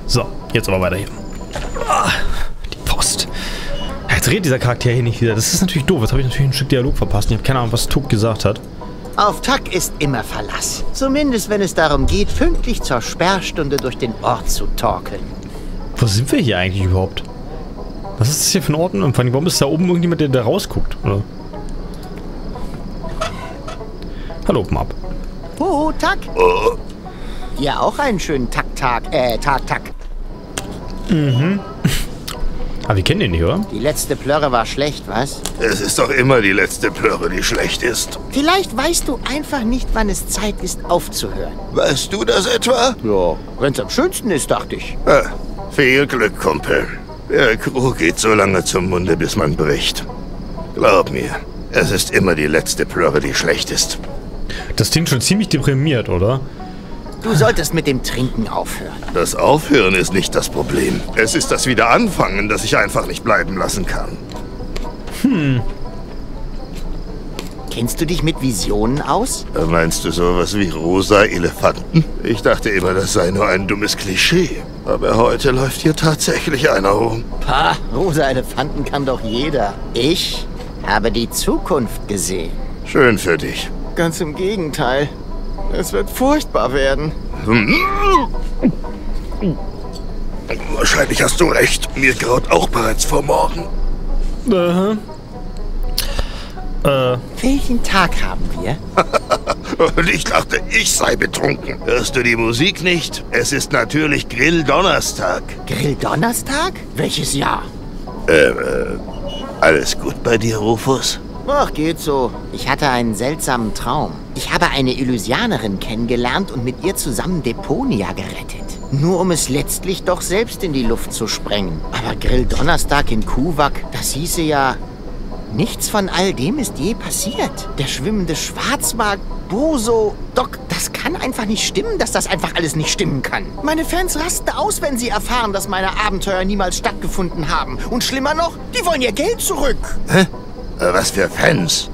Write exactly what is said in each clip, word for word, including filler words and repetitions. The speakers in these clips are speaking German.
So, jetzt aber weiter hier. Ah, die Post. Jetzt redet dieser Charakter hier nicht wieder. Das ist natürlich doof. Jetzt habe ich natürlich ein Stück Dialog verpasst. Ich habe keine Ahnung, was Tuck gesagt hat. Auf Tak ist immer Verlass. Zumindest wenn es darum geht, pünktlich zur Sperrstunde durch den Ort zu torkeln. Wo sind wir hier eigentlich überhaupt? Was ist das hier für ein Ort? Und vor allem, warum ist da oben irgendjemand, der da rausguckt? Oder? Hallo, open up. Oh, Tak. Oh. Dir auch einen schönen Tak-Tag, äh, Tag-Tag. Mhm. Aber wir kennen den nicht, oder? Die letzte Plörre war schlecht, was? Es ist doch immer die letzte Plörre, die schlecht ist. Vielleicht weißt du einfach nicht, wann es Zeit ist, aufzuhören. Weißt du das etwa? Ja, wenn's am schönsten ist, dachte ich. Ah, viel Glück, Kumpel. Der Krug geht so lange zum Munde, bis man bricht. Glaub mir, es ist immer die letzte Plörre, die schlecht ist. Das klingt schon ziemlich deprimiert, oder? Du solltest mit dem Trinken aufhören. Das Aufhören ist nicht das Problem. Es ist das Wiederanfangen, das ich einfach nicht bleiben lassen kann. Hm. Kennst du dich mit Visionen aus? Meinst du sowas wie rosa Elefanten? Ich dachte immer, das sei nur ein dummes Klischee. Aber heute läuft hier tatsächlich einer rum. Pah, rosa Elefanten kann doch jeder. Ich habe die Zukunft gesehen. Schön für dich. Ganz im Gegenteil. Es wird furchtbar werden. Wahrscheinlich hast du recht. Mir graut auch bereits vor morgen. Aha. Äh. Welchen Tag haben wir? Und ich dachte, ich sei betrunken. Hörst du die Musik nicht? Es ist natürlich Grill-Donnerstag. Grill-Donnerstag? Welches Jahr? Äh, äh, alles gut bei dir, Rufus? Ach, geht so. Ich hatte einen seltsamen Traum. Ich habe eine Illusianerin kennengelernt und mit ihr zusammen Deponia gerettet. Nur um es letztlich doch selbst in die Luft zu sprengen. Aber Grill-Donnerstag in Kuvak, das hieße ja... Nichts von all dem ist je passiert. Der schwimmende Schwarzmarkt, Boso, Doc, das kann einfach nicht stimmen, dass das einfach alles nicht stimmen kann. Meine Fans rasten aus, wenn sie erfahren, dass meine Abenteuer niemals stattgefunden haben. Und schlimmer noch, die wollen ihr Geld zurück. Hä? Was für Fans?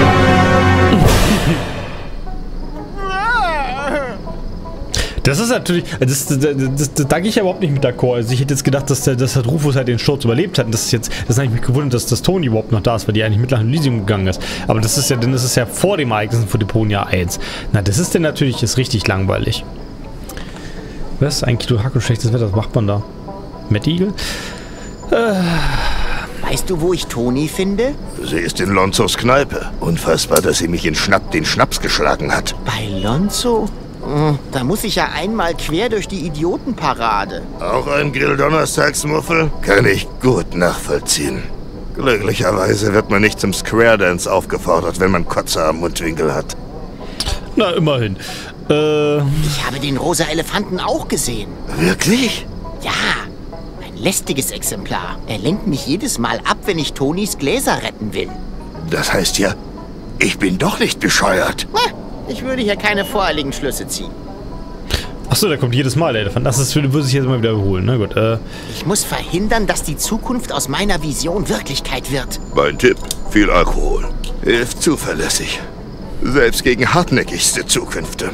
Das ist natürlich, das, das, das, das, da gehe ich ja überhaupt nicht mit d'accord. Also ich hätte jetzt gedacht, dass der, dass der Rufus halt den Sturz überlebt hat. Und das ist jetzt, das habe ich mich gewundert, dass das Toni überhaupt noch da ist, weil die eigentlich mit nach Elysium gegangen ist. Aber das ist ja, dann ist es ja vor dem Ereignis von Deponia eins. Na, das ist denn natürlich ist richtig langweilig. Was? Ein Kilo Hack und schlechtes Wetter, was macht man da? Mad Eagle? Äh. Weißt du, wo ich Toni finde? Sie ist in Lonzos Kneipe. Unfassbar, dass sie mich in Schnapp den Schnaps geschlagen hat. Bei Lonzo? Da muss ich ja einmal quer durch die Idiotenparade. Auch ein Grill-Donnerstagsmuffel? Kann ich gut nachvollziehen. Glücklicherweise wird man nicht zum Square Dance aufgefordert, wenn man Kotze am Mundwinkel hat. Na, immerhin. Äh... Ich habe den rosa Elefanten auch gesehen. Wirklich? Ja, ein lästiges Exemplar. Er lenkt mich jedes Mal ab, wenn ich Tonis Gläser retten will. Das heißt ja, ich bin doch nicht bescheuert. Na, ich würde hier keine voreiligen Schlüsse ziehen. Achso, der kommt jedes Mal, der Elefant. Das ist, würde sich jetzt mal wiederholen. Na gut, äh... Ich muss verhindern, dass die Zukunft aus meiner Vision Wirklichkeit wird. Mein Tipp, viel Alkohol. Hilft zuverlässig. Selbst gegen hartnäckigste Zukünfte.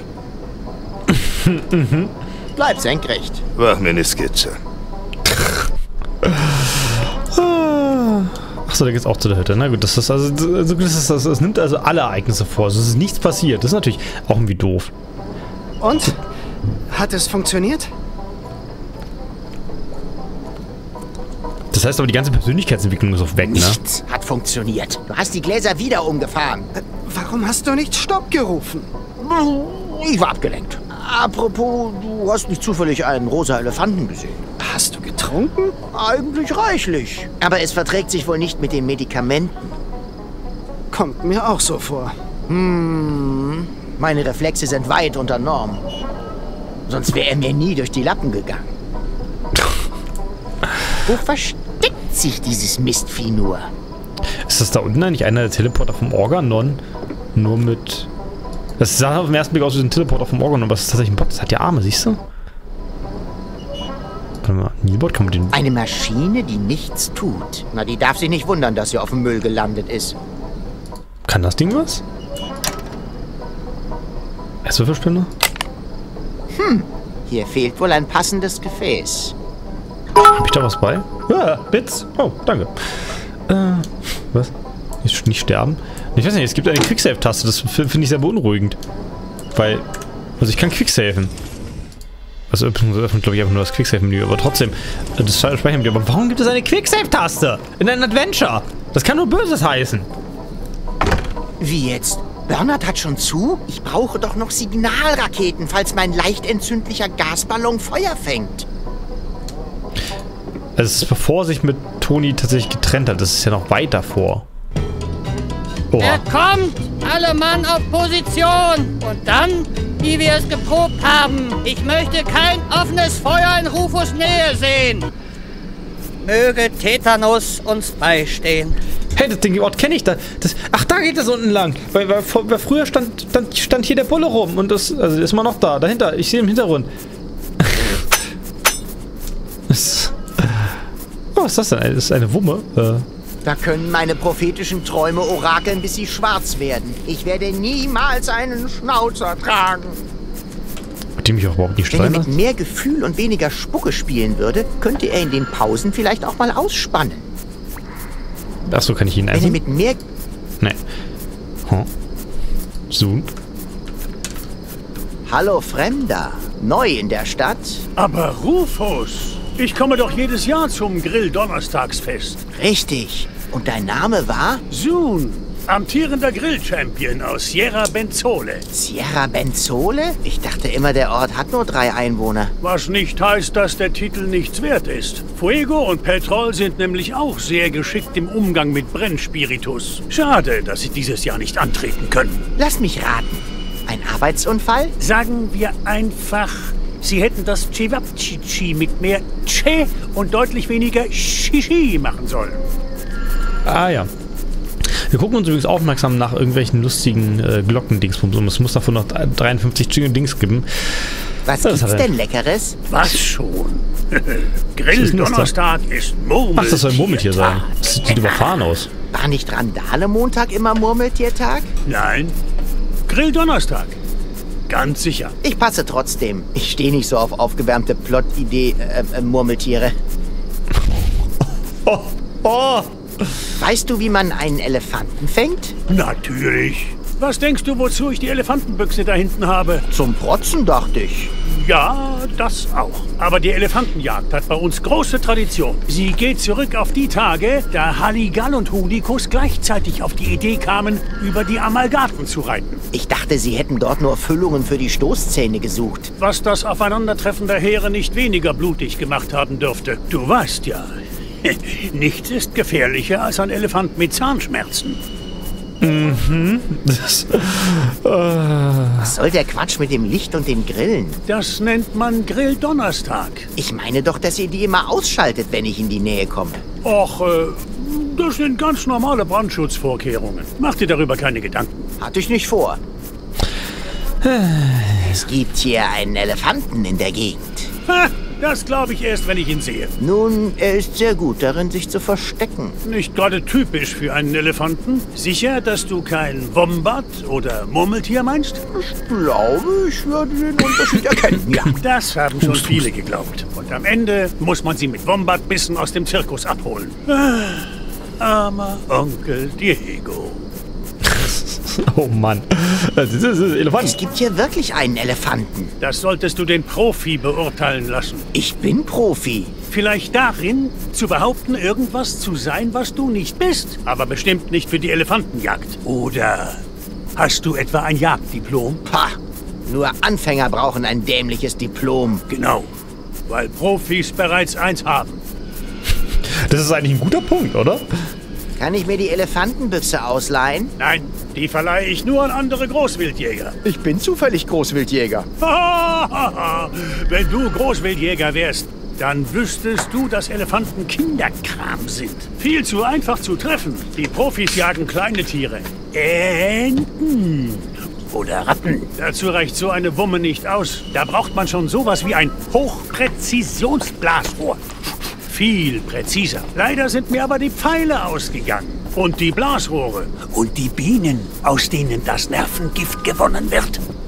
mhm. Bleib senkrecht. Mach mir eine Skizze. Achso, da geht's auch zu der Hütte. Na gut, das ist also, das, ist, das, das nimmt also alle Ereignisse vor. Also es ist nichts passiert. Das ist natürlich auch irgendwie doof. Und? Hat es funktioniert? Das heißt aber, die ganze Persönlichkeitsentwicklung ist auch weg, ne? Nichts hat funktioniert. Du hast die Gläser wieder umgefahren. Äh, warum hast du nicht Stopp gerufen? Ich war abgelenkt. Apropos, du hast nicht zufällig einen rosa Elefanten gesehen. Hast du getrunken? Eigentlich reichlich. Aber es verträgt sich wohl nicht mit den Medikamenten. Kommt mir auch so vor. Hm, meine Reflexe sind weit unter Norm. Sonst wäre er mir nie durch die Lappen gegangen. Wo versteckt sich dieses Mistvieh nur? Ist das da unten eigentlich einer der Teleporter vom Organon? Nur mit... Das sah auf den ersten Blick aus wie ein Teleporter vom Organon, aber das ist tatsächlich ein Bot. Das hat ja Arme, siehst du? Warte mal, Nilbot kann man den... Eine Maschine, die nichts tut. Na, die darf sich nicht wundern, dass sie auf dem Müll gelandet ist. Kann das Ding was? Erstwürfelspinne? Hm, Hier fehlt wohl ein passendes Gefäß. Hab ich da was bei? Ja, Bits. Oh, danke. Äh, was? Nicht, nicht sterben? Ich weiß nicht, es gibt eine Quicksave-Taste. Das finde ich sehr beunruhigend. Weil, also ich kann Quicksaven. Also öffnet, glaube ich, einfach nur das Quicksave-Menü. Aber trotzdem, das Speichermenü. Aber warum gibt es eine Quicksave-Taste in einem Adventure? Das kann nur Böses heißen. Wie jetzt? Bernhard hat schon zu? Ich brauche doch noch Signalraketen, falls mein leicht entzündlicher Gasballon Feuer fängt. Also es ist bevor sich mit Toni tatsächlich getrennt hat. Das ist ja noch weit davor. Oha. Er kommt! Alle Mann auf Position! Und dann, wie wir es geprobt haben, ich möchte kein offenes Feuer in Rufus Nähe sehen. Möge Tetanus uns beistehen. Hey, das Ding, den Ort kenne ich da. Das, ach, da geht es unten lang. Weil, weil, weil früher stand, stand, stand hier der Bulle rum. Und das also ist immer noch da. Dahinter. Ich sehe im Hintergrund. das, oh, was ist das denn? Das ist eine Wumme. Äh. Da können meine prophetischen Träume orakeln, bis sie schwarz werden. Ich werde niemals einen Schnauzer tragen. Die mich auch überhaupt nicht Wenn er streiten mit mehr Gefühl und weniger Spucke spielen würde, könnte er in den Pausen vielleicht auch mal ausspannen. Achso, kann ich ihn Wenn er essen? mit mehr... Nee. Huh. Zoom. Hallo Fremder, neu in der Stadt? Aber Rufus, ich komme doch jedes Jahr zum Grill-Donnerstagsfest. Richtig. Und dein Name war? Soon, amtierender Grill-Champion aus Sierra Benzole. Sierra Benzole? Ich dachte immer, der Ort hat nur drei Einwohner. Was nicht heißt, dass der Titel nichts wert ist. Fuego und Petrol sind nämlich auch sehr geschickt im Umgang mit Brennspiritus. Schade, dass sie dieses Jahr nicht antreten können. Lass mich raten. Ein Arbeitsunfall? Sagen wir einfach, sie hätten das Cevapcici mit mehr Che und deutlich weniger Shishi machen sollen. Ah ja. Wir gucken uns übrigens aufmerksam nach irgendwelchen lustigen äh, Glockendingsbums um. Es muss davon noch dreiundfünfzig Dings geben. Was Das gibt's hat er. denn Leckeres? Was schon? Was ist denn Grill-Donnerstag ist Murmeltier. Ach, das soll ein Murmeltier sein. Das sieht überfahren aus. War nicht Randale-Montag immer Murmeltiertag? Nein, Grill-Donnerstag. Ganz sicher. Ich passe trotzdem. Ich stehe nicht so auf aufgewärmte Plot-Idee äh, äh, Murmeltiere. Oh, oh. Weißt du, wie man einen Elefanten fängt? Natürlich. Was denkst du, wozu ich die Elefantenbüchse da hinten habe? Zum Protzen, dachte ich. Ja, das auch. Aber die Elefantenjagd hat bei uns große Tradition. Sie geht zurück auf die Tage, da Halligall und Hudikus gleichzeitig auf die Idee kamen, über die Amalgaten zu reiten. Ich dachte, sie hätten dort nur Füllungen für die Stoßzähne gesucht. Was das Aufeinandertreffen der Heere nicht weniger blutig gemacht haben dürfte. Du weißt ja, nichts ist gefährlicher als ein Elefant mit Zahnschmerzen. Mhm. Das, äh. Was soll der Quatsch mit dem Licht und den Grillen? Das nennt man Grill-Donnerstag. Ich meine doch, dass ihr die immer ausschaltet, wenn ich in die Nähe komme. Och, äh, das sind ganz normale Brandschutzvorkehrungen. Mach dir darüber keine Gedanken. Hatte ich nicht vor. Es gibt hier einen Elefanten in der Gegend. Ha, das glaube ich erst, wenn ich ihn sehe. Nun, er ist sehr gut darin, sich zu verstecken. Nicht gerade typisch für einen Elefanten. Sicher, dass du kein Wombat oder Murmeltier meinst? Ich glaube, ich würde den Unterschied erkennen, ja. Das haben schon viele geglaubt. Und am Ende muss man sie mit Wombatbissen aus dem Zirkus abholen. Ah, armer Onkel Diego. Oh Mann. Das ist, das ist Elefant. Es gibt hier wirklich einen Elefanten. Das solltest du den Profi beurteilen lassen. Ich bin Profi. Vielleicht darin, zu behaupten, irgendwas zu sein, was du nicht bist. Aber bestimmt nicht für die Elefantenjagd. Oder hast du etwa ein Jagddiplom? Pah, nur Anfänger brauchen ein dämliches Diplom. Genau, weil Profis bereits eins haben. Das ist eigentlich ein guter Punkt, oder? Kann ich mir die Elefantenbüchse ausleihen? Nein, die verleihe ich nur an andere Großwildjäger. Ich bin zufällig Großwildjäger. Wenn du Großwildjäger wärst, dann wüsstest du, dass Elefanten Kinderkram sind. Viel zu einfach zu treffen. Die Profis jagen kleine Tiere. Enten oder Ratten. Dazu reicht so eine Wumme nicht aus. Da braucht man schon sowas wie ein Hochpräzisionsblasrohr. Viel präziser. Leider sind mir aber die Pfeile ausgegangen. Und die Blasrohre. Und die Bienen, aus denen das Nervengift gewonnen wird.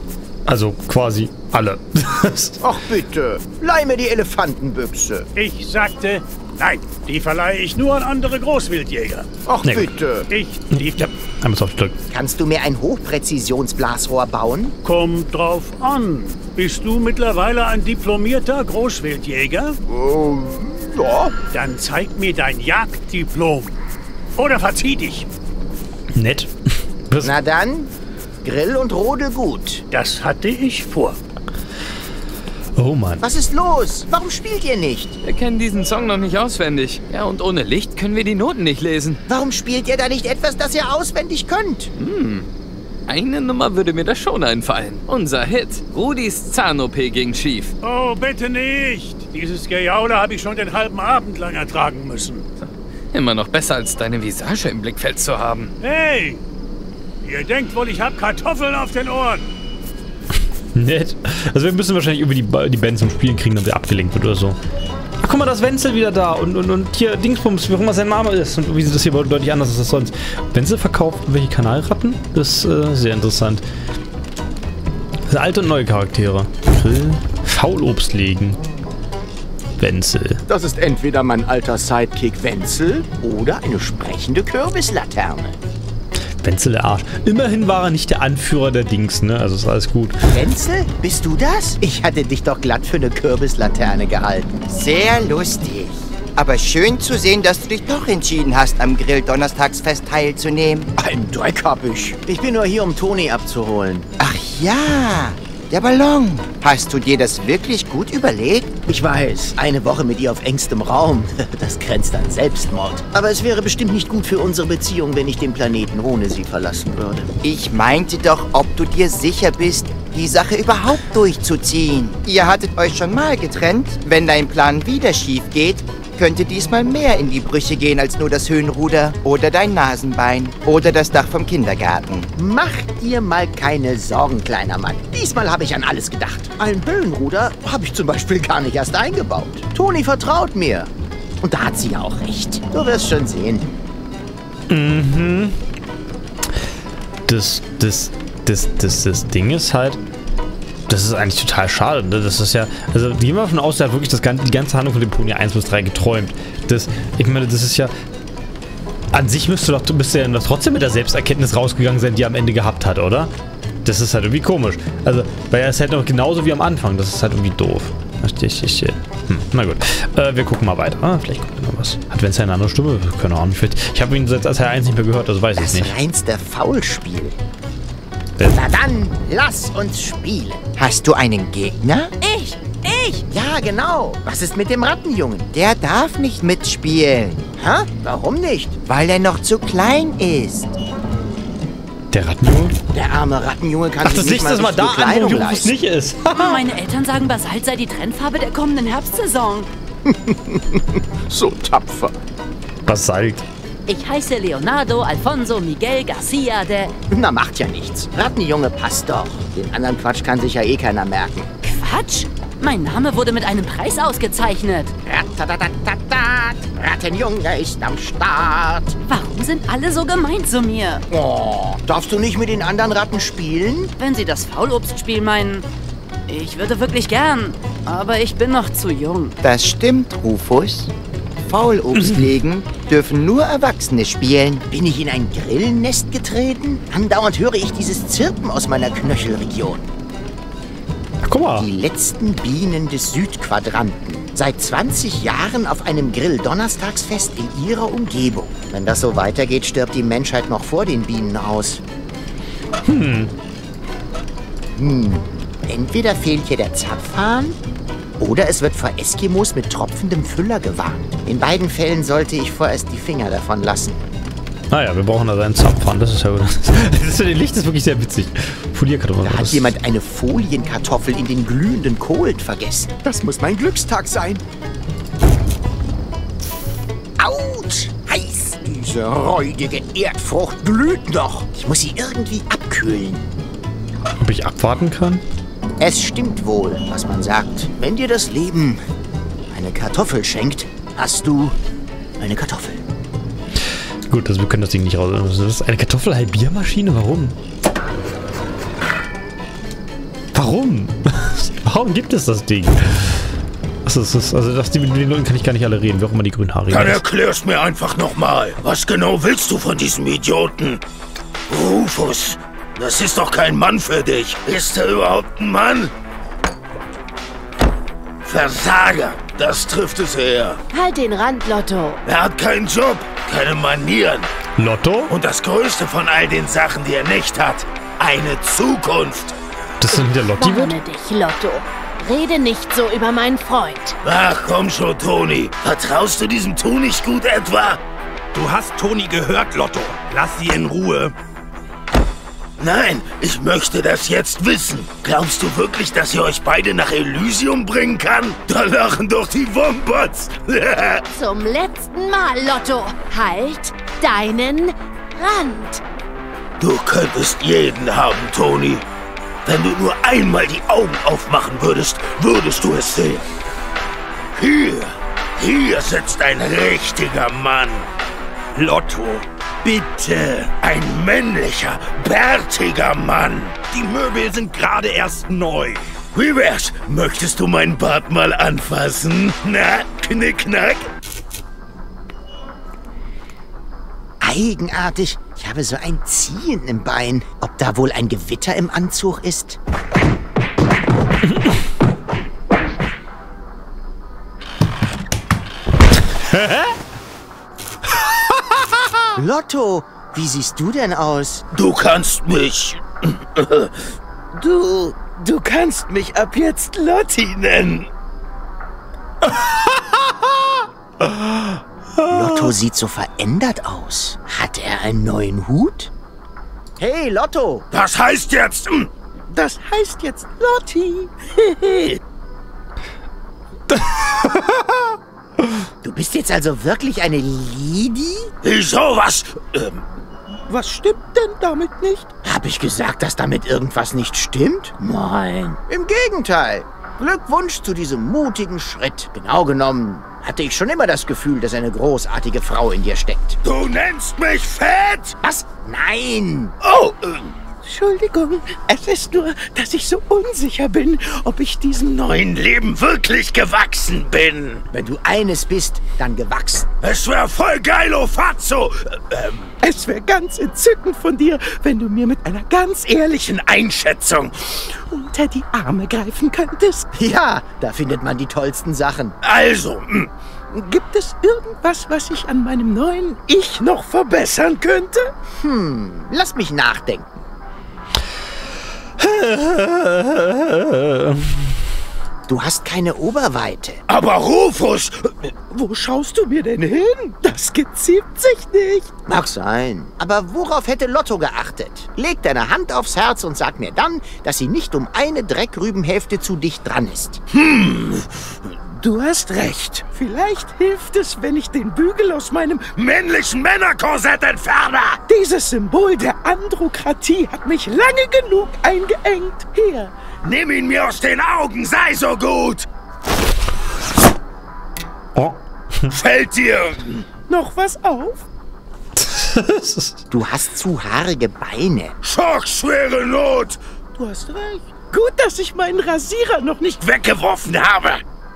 Also quasi alle. Ach bitte, leih mir die Elefantenbüchse. Ich sagte, nein, die verleihe ich nur an andere Großwildjäger. Ach Nee. bitte. Ich, die, Ja, einmal aufs Stück. Kannst du mir ein Hochpräzisionsblasrohr bauen? Kommt drauf an. Bist du mittlerweile ein diplomierter Großwildjäger? Ja. Dann zeig mir dein Jagddiplom. Oder verzieh dich. Nett. Was? Na dann, Grill und Rodel gut. Das hatte ich vor. Oh Mann. Was ist los? Warum spielt ihr nicht? Wir kennen diesen Song noch nicht auswendig. Ja, und ohne Licht können wir die Noten nicht lesen. Warum spielt ihr da nicht etwas, das ihr auswendig könnt? Eine Nummer würde mir da schon einfallen. Unser Hit. Rudis Zahn-O P ging schief. Oh, bitte nicht. Dieses Gejaule habe ich schon den halben Abend lang ertragen müssen. Immer noch besser, als deine Visage im Blickfeld zu haben. Hey, ihr denkt wohl, ich habe Kartoffeln auf den Ohren. Nett. Also wir müssen wahrscheinlich über die, Ba- die Band zum Spielen kriegen, damit er abgelenkt wird oder so. Ach, guck mal, da ist Wenzel wieder da. Und, und, und hier Dingsbums, wie auch immer sein Name ist. Und wie sieht das hier deutlich anders aus als sonst. Wenzel verkauft welche Kanalratten? Das ist äh, sehr interessant. Das sind alte und neue Charaktere. Grill. Faulobst legen. Wenzel. Das ist entweder mein alter Sidekick Wenzel oder eine sprechende Kürbislaterne. Wenzel der Arsch. Immerhin war er nicht der Anführer der Dings, ne? Also ist alles gut. Wenzel, bist du das? Ich hatte dich doch glatt für eine Kürbislaterne gehalten. Sehr lustig. Aber schön zu sehen, dass du dich doch entschieden hast, am Grill-Donnerstagsfest teilzunehmen. Ein Dreck hab ich. Ich bin nur hier, um Toni abzuholen. Ach ja, der Ballon. Hast du dir das wirklich gut überlegt? Ich weiß, eine Woche mit ihr auf engstem Raum, das grenzt an Selbstmord. Aber es wäre bestimmt nicht gut für unsere Beziehung, wenn ich den Planeten ohne sie verlassen würde. Ich meinte doch, ob du dir sicher bist, die Sache überhaupt durchzuziehen. Ihr hattet euch schon mal getrennt. Wenn dein Plan wieder schief geht, könnte diesmal mehr in die Brüche gehen als nur das Höhenruder oder dein Nasenbein oder das Dach vom Kindergarten. Mach dir mal keine Sorgen, kleiner Mann. Diesmal habe ich an alles gedacht. Ein Höhenruder habe ich zum Beispiel gar nicht erst eingebaut. Toni vertraut mir. Und da hat sie ja auch recht. Du wirst schon sehen. Das, das, das, das, das Ding ist halt, das ist eigentlich total schade. Ne? Das ist ja, also gehen wir davon aus, der hat wirklich das ganze, die ganze Handlung von Deponia eins bis drei geträumt. Das, ich meine, das ist ja, an sich müsste doch, du bist ja noch trotzdem mit der Selbsterkenntnis rausgegangen sein, die er am Ende gehabt hat, oder? Das ist halt irgendwie komisch. Also, weil er ist halt noch genauso wie am Anfang. Das ist halt irgendwie doof. Ich, ich, hm, na gut. Äh, wir gucken mal weiter. Ah, vielleicht kommt noch was. Hat Wenzel eine andere Stimme? Keine Ahnung. Ich habe ihn seit Teil eins nicht mehr gehört, also weiß ich Das nicht. reinste Faulspiel. Wer- Na dann, lass uns spielen. Hast du einen Gegner? Ich, ich. Ja, genau. Was ist mit dem Rattenjungen? Der darf nicht mitspielen, Hä? Warum nicht? weil er noch zu klein ist. Der Rattenjunge? Der arme Rattenjunge kann Ach, sich das nicht Licht mal ist mal richtige da an, wo Kleidung Jurus leisten. nicht ist. Meine Eltern sagen, Basalt sei die Trendfarbe der kommenden Herbstsaison. So tapfer. Basalt. Ich heiße Leonardo Alfonso Miguel Garcia de... Na, macht ja nichts. Rattenjunge passt doch. Den anderen Quatsch kann sich ja eh keiner merken. Quatsch! Mein Name wurde mit einem Preis ausgezeichnet. Ratatatatat, Rattenjunge ist am Start. Warum sind alle so gemein zu mir? Oh, darfst du nicht mit den anderen Ratten spielen? Wenn Sie das Faulobstspiel meinen... Ich würde wirklich gern, aber ich bin noch zu jung. Das stimmt, Rufus. Faulobst legen dürfen nur Erwachsene spielen. Bin ich in ein Grillennest getreten? Andauernd höre ich dieses Zirpen aus meiner Knöchelregion. Ach, guck mal. Die letzten Bienen des Südquadranten. Seit zwanzig Jahren auf einem Grill-Donnerstagsfest in ihrer Umgebung. Wenn das so weitergeht, stirbt die Menschheit noch vor den Bienen aus. Hm. Hm. Entweder fehlt hier der Zapfhahn oder es wird vor Eskimos mit tropfendem Füller gewarnt. In beiden Fällen sollte ich vorerst die Finger davon lassen. Naja, wir brauchen da seinen Zapfhahn. Das ist ja gut. Das für den Licht ist wirklich sehr witzig. Folierkartoffel. Da hat jemand eine Folienkartoffel in den glühenden Kohlen vergessen. Das muss mein Glückstag sein. Autsch! Heiß! Diese räudige Erdfrucht glüht noch. Ich muss sie irgendwie abkühlen. Ob ich abwarten kann? Es stimmt wohl, was man sagt. Wenn dir das Leben eine Kartoffel schenkt, hast du eine Kartoffel. Gut, also wir können das Ding nicht raus. Das ist eine Kartoffelhalbiermaschine? Warum? Warum? Warum gibt es das Ding? Achso, das ist, also das, mit den Leuten kann ich gar nicht alle reden, wer auch immer die grünhaarigen Dann ist. erklär's mir einfach nochmal. Was genau willst du von diesem Idioten? Rufus, das ist doch kein Mann für dich. Ist er überhaupt ein Mann? Versager, das trifft es eher. Halt den Rand, Lotto. Er hat keinen Job, keine Manieren. Lotto? Und das Größte von all den Sachen, die er nicht hat, eine Zukunft. Das sind der Lotti wird? Warne dich, Lotto. Rede nicht so über meinen Freund. Ach komm schon, Toni. Vertraust du diesem Tu nicht gut etwa? Du hast Toni gehört, Lotto. Lass sie in Ruhe. Nein, ich möchte das jetzt wissen. Glaubst du wirklich, dass ihr euch beide nach Elysium bringen kann? Da lachen doch die Wombats. Zum letzten Mal, Lotto. Halt deinen Rand. Du könntest jeden haben, Toni. Wenn du nur einmal die Augen aufmachen würdest, würdest du es sehen. Hier, hier sitzt ein richtiger Mann. Lotto, Bitte, ein männlicher, bärtiger Mann. die Möbel sind gerade erst neu. Wie wär's? Möchtest du meinen Bart mal anfassen? Na, knickknack? Eigenartig. Ich habe so ein Ziehen im Bein. Ob da wohl ein Gewitter im Anzug ist? Lotto, wie siehst du denn aus? Du kannst mich... Du... Du kannst mich ab jetzt Lotti nennen. Lotto sieht so verändert aus. Hat er einen neuen Hut? Hey, Lotto! Das heißt jetzt... Das heißt jetzt Lotti. Du bist jetzt also wirklich eine Lady? Wieso, was? Ähm, Was stimmt denn damit nicht? Hab ich gesagt, dass damit irgendwas nicht stimmt? Nein. Im Gegenteil. Glückwunsch zu diesem mutigen Schritt. Genau genommen hatte ich schon immer das Gefühl, dass eine großartige Frau in dir steckt. du nennst mich fett? Was? Nein! Oh, ähm, Entschuldigung, es ist nur, dass ich so unsicher bin, ob ich diesem neuen Leben wirklich gewachsen bin. Wenn du eines bist, dann gewachsen. Es wär voll geil, oh Fatso. Ähm, Es wäre ganz entzückend von dir, wenn du mir mit einer ganz ehrlichen Einschätzung. unter die Arme greifen könntest. Ja, da findet man die tollsten Sachen. Also, hm, Gibt es irgendwas, was ich an meinem neuen Ich noch verbessern könnte? Hm, lass mich nachdenken. Du hast keine Oberweite. aber Rufus... Wo schaust du mir denn hin? Das geziemt sich nicht. Mag sein. Aber worauf hätte Lotto geachtet? Leg deine Hand aufs Herz und sag mir dann, dass sie nicht um eine Dreckrübenhälfte zu dicht dran ist. Du hast recht. Vielleicht hilft es, wenn ich den Bügel aus meinem... männlichen Männerkorsett entferne. Dieses Symbol der Androkratie hat mich lange genug eingeengt. Hier. Nimm ihn mir aus den Augen, sei so gut. Oh. Fällt dir... Noch was auf? Du hast zu haarige Beine. schockschwere Not Du hast recht. Gut, dass ich meinen Rasierer noch nicht... weggeworfen habe.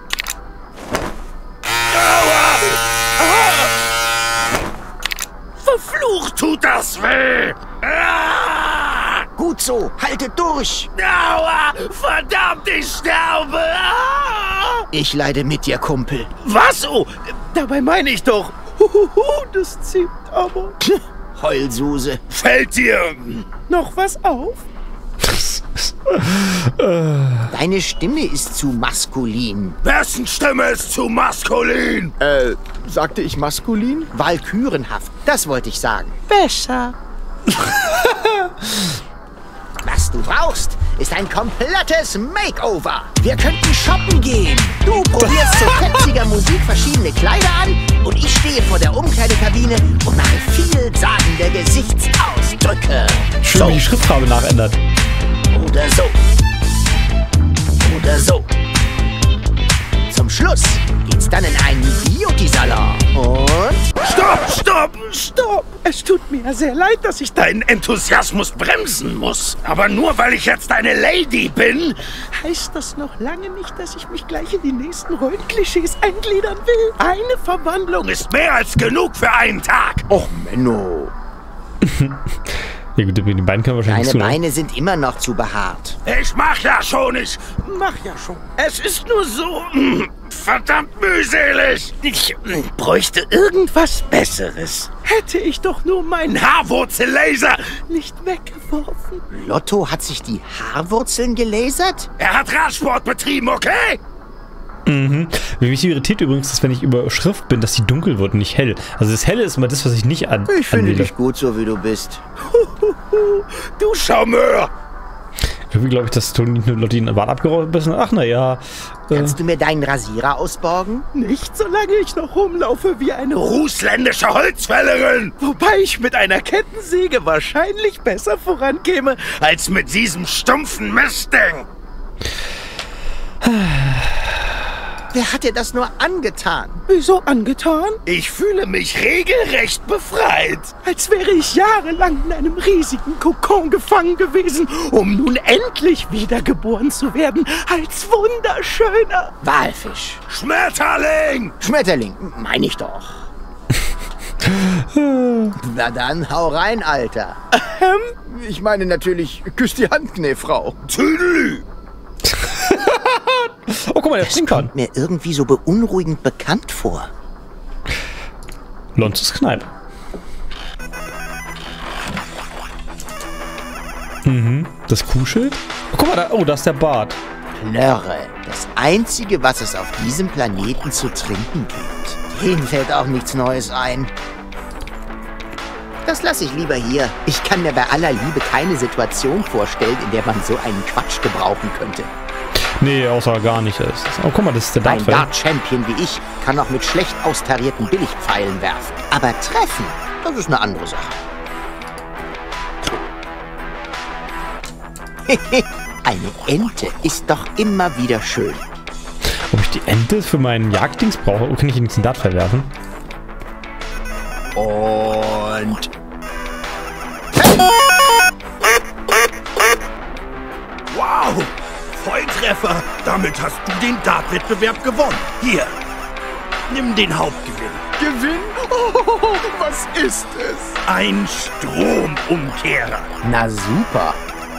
Verflucht tut das weh. Ah! Gut so, haltet durch. Aua! Verdammt, ich sterbe! Ah! Ich leide mit dir, Kumpel. Was? Oh, Dabei meine ich doch. Huhuhu, das zieht aber. Heulsuse. fällt dir... Noch was auf? Deine Stimme ist zu maskulin. Wessen Stimme ist zu maskulin? Äh, sagte ich maskulin? Walkürenhaft, das wollte ich sagen. Besser. Was du brauchst, ist ein komplettes Makeover. Wir könnten shoppen gehen. Du probierst zu fetziger Musik verschiedene Kleider an und ich stehe vor der Umkleidekabine und mache vielsagende Gesichtsausdrücke. Schön, wie die Schriftfarbe nachändert. Oder so. Oder so. Zum Schluss geht's dann in einen Beauty-Salon. Und Stopp, stopp, stopp! Es tut mir sehr leid, dass ich deinen Enthusiasmus bremsen muss. Aber nur weil ich jetzt eine Lady bin, heißt das noch lange nicht, dass ich mich gleich in die nächsten Rollenklischees eingliedern will. Eine Verwandlung ist mehr als genug für einen Tag. Och, Menno. Ja gut, die beiden können wahrscheinlich Deine zu, Beine sind immer noch zu behaart. Ich mach ja schon, ich mach ja schon. Es ist nur so mm, verdammt mühselig. Ich mm, bräuchte irgendwas Besseres. Hätte ich doch nur meinen Haarwurzellaser nicht weggeworfen. Lotto hat sich die Haarwurzeln gelasert? Er hat Radsport betrieben, okay? Mhm. Mich irritiert übrigens, dass wenn ich über Schrift bin, dass die dunkel wird und nicht hell. Also das Helle ist immer das, was ich nicht an Ich finde anwähle. dich gut, so wie du bist. Du Charmeur! Irgendwie glaube ich, dass Toni nicht nur Lotti in den Bart abgerollt ist. Ach naja. Äh. Kannst du mir deinen Rasierer ausborgen? Nicht, solange ich noch rumlaufe wie eine rußländische Holzfällerin. Wobei ich mit einer Kettensäge wahrscheinlich besser vorankäme, als mit diesem stumpfen Mistding. Wer hat dir das nur angetan? Wieso angetan? Ich fühle mich regelrecht befreit. Als wäre ich jahrelang in einem riesigen Kokon gefangen gewesen, um nun endlich wiedergeboren zu werden als wunderschöner Walfisch. Schmetterling! Schmetterling, meine ich doch. Na dann, hau rein, Alter. Ähm? Ich meine natürlich, küss die Hand, Knefrau. Tüdelü! Oh, guck mal, der Das kommt mir irgendwie so beunruhigend bekannt vor. Lonzos Kneipe. Mhm. Das Kuhschild? Oh, guck mal, da, oh, da ist der Bart. Plörre. Das Einzige, was es auf diesem Planeten zu trinken gibt. Denen fällt auch nichts Neues ein. Das lasse ich lieber hier. Ich kann mir bei aller Liebe keine Situation vorstellen, in der man so einen Quatsch gebrauchen könnte. Nee, außer gar nicht ist. Oh, guck mal, das ist der Ein Dartfeld. Dart-Champion wie ich kann auch mit schlecht austarierten Billigpfeilen werfen. Aber treffen, das ist eine andere Sache. Eine Ente ist doch immer wieder schön. Ob ich die Ente für meinen Jagddings brauche? Kann ich ihn jetzt in Dartfeld werfen? Und... Wow! Volltreffer! Damit hast du den Dart-Wettbewerb gewonnen. Hier, nimm den Hauptgewinn. Gewinn? Oh, was ist es? Ein Stromumkehrer. Na super.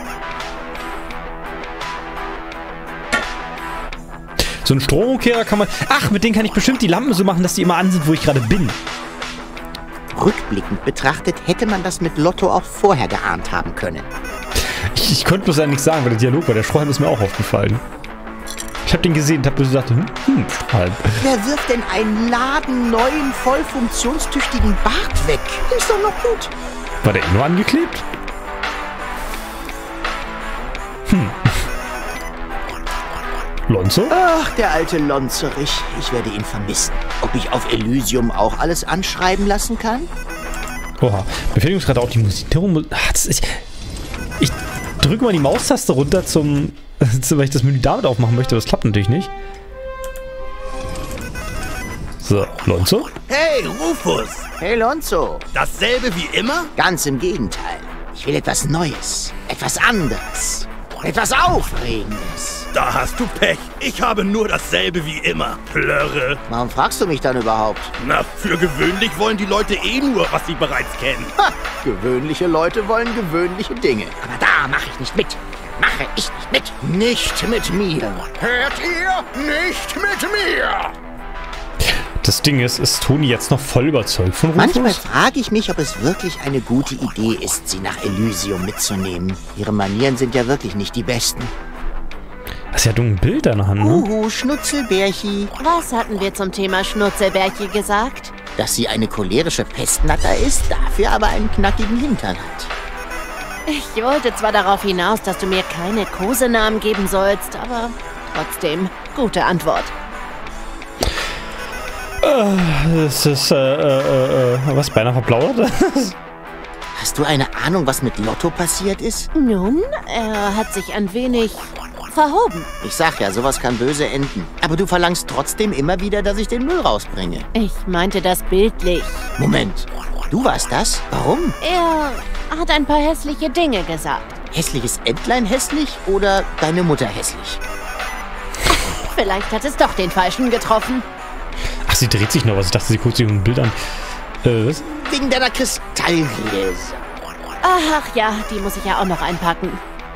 So einen Stromumkehrer kann man... Ach, mit denen kann ich bestimmt die Lampen so machen, dass die immer an sind, wo ich gerade bin. Rückblickend betrachtet hätte man das mit Lotto auch vorher geahnt haben können. Ich, ich konnte bloß ja nichts sagen, weil der Dialog war. Der Strohhalm ist mir auch aufgefallen. Ich habe den gesehen und habe gesagt, hm, hm, Strohhalm. Wer wirft denn einen Laden neuen, voll funktionstüchtigen Bart weg? Ist doch noch gut. War der eh nur angeklebt? Hm. Lonzo? Ach, der alte Lonzerich. Ich werde ihn vermissen. Ob ich auf Elysium auch alles anschreiben lassen kann? Oha. Befehligungsgrad auch die Musik. Ach, das ist... Ich drücke mal die Maustaste runter zum... weil ich das Menü damit aufmachen möchte. Das klappt natürlich nicht. So, Lonzo? Hey, Rufus! Hey, Lonzo. Dasselbe wie immer? Ganz im Gegenteil. Ich will etwas Neues. Etwas anderes. Etwas Aufregendes. Da hast du Pech. Ich habe nur dasselbe wie immer. Plörre. Warum fragst du mich dann überhaupt? Na, für gewöhnlich wollen die Leute eh nur, was sie bereits kennen. Ha, gewöhnliche Leute wollen gewöhnliche Dinge. Aber da mache ich nicht mit. Mache ich nicht mit. Nicht mit mir. Hört ihr? Nicht mit mir. Das Ding ist, ist Toni jetzt noch voll überzeugt von Rufus? Manchmal frage ich mich, ob es wirklich eine gute Idee ist, sie nach Elysium mitzunehmen. Ihre Manieren sind ja wirklich nicht die besten. Das ist ja dumm ein Bild in der Hand, ne? Uhu, Schnutzelbärchi. Was hatten wir zum Thema Schnutzelbärchi gesagt? Dass sie eine cholerische Pestnatter ist, dafür aber einen knackigen Hintern hat. Ich wollte zwar darauf hinaus, dass du mir keine Kosenamen geben sollst, aber trotzdem, gute Antwort. Das ist, äh, äh, äh, was, beinahe verplaudert? Hast du eine Ahnung, was mit Lotto passiert ist? Nun, er hat sich ein wenig verhoben. Ich sag ja, sowas kann böse enden. Aber du verlangst trotzdem immer wieder, dass ich den Müll rausbringe. Ich meinte das bildlich. Moment, du warst das? Warum? Er hat ein paar hässliche Dinge gesagt. Hässliches Entlein hässlich oder deine Mutter hässlich? Vielleicht hat es doch den Falschen getroffen. Ach, sie dreht sich noch was. Ich dachte, sie guckt sich ein Bild an. Äh, was? Wegen deiner Kristallgläser. Ach ja, die muss ich ja auch noch einpacken.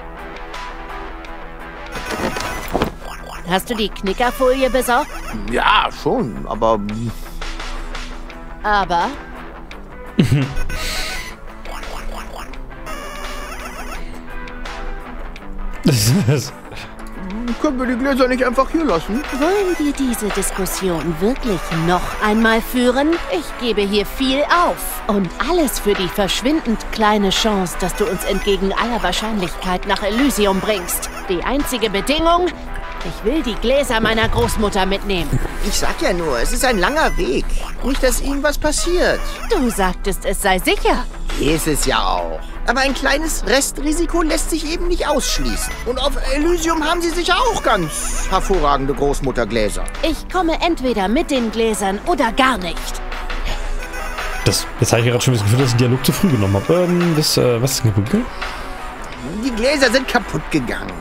Hast du die Knickerfolie besorgt? Ja, schon, aber... Aber? Können wir die Gläser nicht einfach hier lassen? Wollen wir diese Diskussion wirklich noch einmal führen? Ich gebe hier viel auf. Und alles für die verschwindend kleine Chance, dass du uns entgegen aller Wahrscheinlichkeit nach Elysium bringst. Die einzige Bedingung... Ich will die Gläser meiner Großmutter mitnehmen. Ich sag ja nur, es ist ein langer Weg. Nicht, dass ihnen was passiert. Du sagtest, es sei sicher. Ist es ja auch. Aber ein kleines Restrisiko lässt sich eben nicht ausschließen. Und auf Elysium haben sie sicher auch ganz hervorragende Großmuttergläser. Ich komme entweder mit den Gläsern oder gar nicht. Das, jetzt habe ich gerade schon das Gefühl, dass ich den Dialog zu früh genommen habe. Ähm, das, äh, was ist kaputt gegangen? Die Gläser sind kaputt gegangen.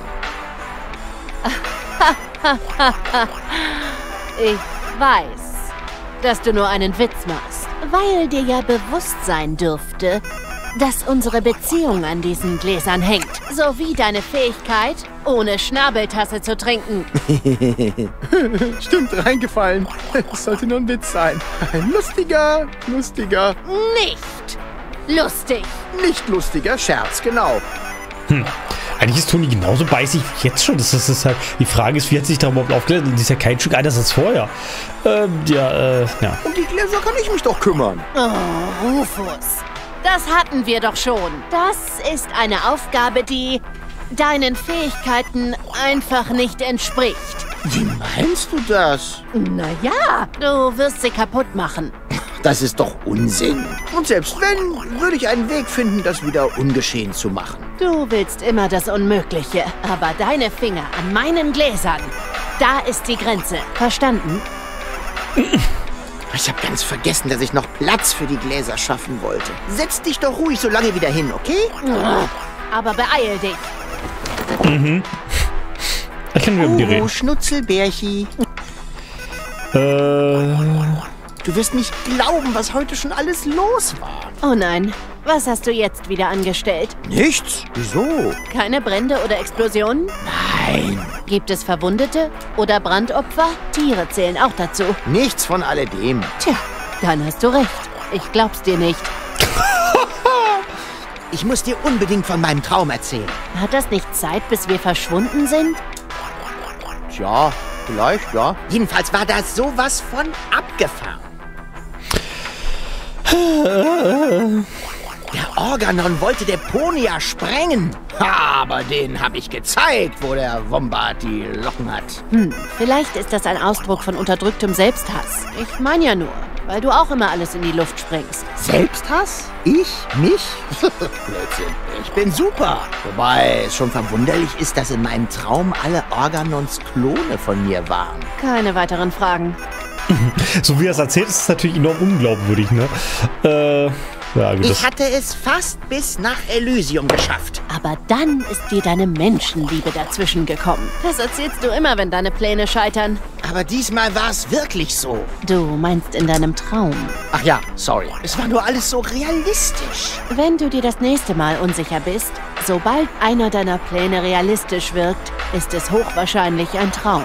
Ich weiß, dass du nur einen Witz machst, weil dir ja bewusst sein dürfte, dass unsere Beziehung an diesen Gläsern hängt, sowie deine Fähigkeit, ohne Schnabeltasse zu trinken. Stimmt, reingefallen. Es sollte nur ein Witz sein. Ein lustiger, lustiger... Nicht lustig. Nicht lustiger Scherz, genau. Hm. Eigentlich ist Toni genauso beißig wie jetzt schon. Das ist, das ist halt, die Frage ist, wie hat sich da überhaupt aufgelegt? Und die ist ja kein Stück anders als vorher. Ähm, ja, äh, ja. Um die Gläser kann ich mich doch kümmern. Oh, Rufus. Das hatten wir doch schon. Das ist eine Aufgabe, die deinen Fähigkeiten einfach nicht entspricht. Wie meinst du das? Naja, du wirst sie kaputt machen. Das ist doch Unsinn. Und selbst wenn, würde ich einen Weg finden, das wieder ungeschehen zu machen. Du willst immer das Unmögliche, aber deine Finger an meinen Gläsern, da ist die Grenze. Verstanden? Ich habe ganz vergessen, dass ich noch Platz für die Gläser schaffen wollte. Setz dich doch ruhig so lange wieder hin, okay? Aber beeil dich. Mhm. Ich kann mit dir reden. Oh, Schnutzelbärchi. Äh... Du wirst nicht glauben, was heute schon alles los war. Oh nein, was hast du jetzt wieder angestellt? Nichts. Wieso? Keine Brände oder Explosionen? Nein. Gibt es Verwundete oder Brandopfer? Tiere zählen auch dazu. Nichts von alledem. Tja, dann hast du recht. Ich glaub's dir nicht. Ich muss dir unbedingt von meinem Traum erzählen. Hat das nicht Zeit, bis wir verschwunden sind? Tja, vielleicht, ja. Jedenfalls war da sowas von abgefahren. Der Organon wollte Deponia sprengen. Aber den habe ich gezeigt, wo der Wombat die Locken hat. Hm, vielleicht ist das ein Ausdruck von unterdrücktem Selbsthass. Ich meine ja nur, weil du auch immer alles in die Luft sprengst. Selbsthass? Ich? Mich? Blödsinn. Ich bin super. Wobei es schon verwunderlich ist, dass in meinem Traum alle Organons Klone von mir waren. Keine weiteren Fragen. So wie er es erzählt, ist es natürlich enorm unglaubwürdig, ne? Äh, ja, gut, ich hatte es fast bis nach Elysium geschafft. Aber dann ist dir deine Menschenliebe dazwischen gekommen. Das erzählst du immer, wenn deine Pläne scheitern. Aber diesmal war es wirklich so. Du meinst in deinem Traum. Ach ja, sorry. Es war nur alles so realistisch. Wenn du dir das nächste Mal unsicher bist, sobald einer deiner Pläne realistisch wirkt, ist es hochwahrscheinlich ein Traum.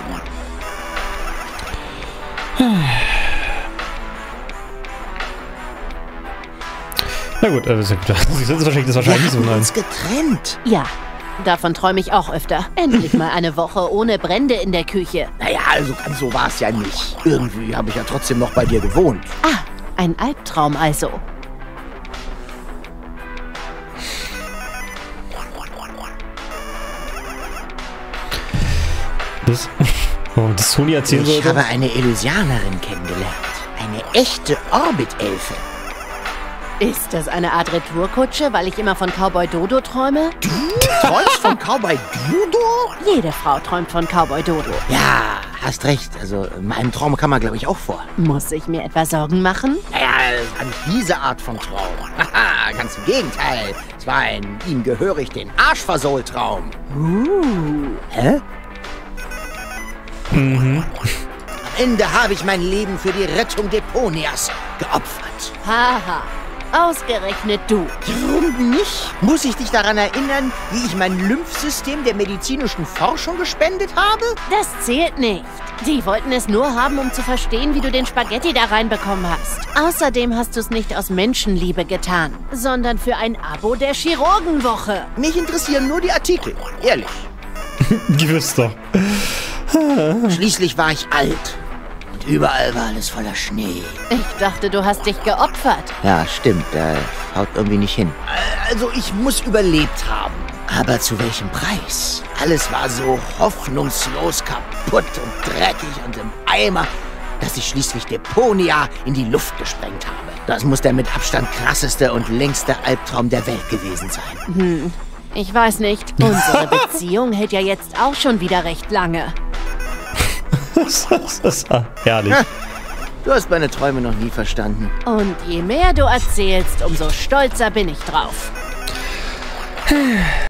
Na gut, äh, das ist wahrscheinlich das wahrscheinlich so. Wir haben uns getrennt. Ja, davon träume ich auch öfter. Endlich mal eine Woche ohne Brände in der Küche. Naja, also ganz so war es ja nicht. Irgendwie habe ich ja trotzdem noch bei dir gewohnt. Ah, ein Albtraum also. Das, oh, das Toni erzählen Ich sollte. habe eine Elysianerin kennengelernt. Eine echte Orbit-Elfe. Ist das eine Art Retourkutsche, weil ich immer von Cowboy Dodo träume? Du träumst von Cowboy Dodo? Jede Frau träumt von Cowboy Dodo. Ja, hast recht. Also, meinem Traum kam er, glaube ich, auch vor. Muss ich mir etwa Sorgen machen? Naja, an diese Art von Traum. Haha, ganz im Gegenteil. Es war ein ihm gehörig den Arsch versohlt Traum. Uh. Hä? Mhm. Am Ende habe ich mein Leben für die Rettung Deponias geopfert. Haha. Ausgerechnet du. Warum nicht? Muss ich dich daran erinnern, wie ich mein Lymphsystem der medizinischen Forschung gespendet habe? Das zählt nicht. Die wollten es nur haben, um zu verstehen, wie du den Spaghetti da reinbekommen hast. Außerdem hast du es nicht aus Menschenliebe getan, sondern für ein Abo der Chirurgenwoche. Mich interessieren nur die Artikel, ehrlich. Gewiss doch. Schließlich war ich alt. Und überall war alles voller Schnee. Ich dachte, du hast dich geopfert. Ja, stimmt. Da haut irgendwie nicht hin. Also, ich muss überlebt haben. Aber zu welchem Preis? Alles war so hoffnungslos kaputt und dreckig und im Eimer, dass ich schließlich Deponia in die Luft gesprengt habe. Das muss der mit Abstand krasseste und längste Albtraum der Welt gewesen sein. Hm, ich weiß nicht. Unsere Beziehung hält ja jetzt auch schon wieder recht lange. Das ist herrlich. Ha, du hast meine Träume noch nie verstanden. Und je mehr du erzählst, umso stolzer bin ich drauf.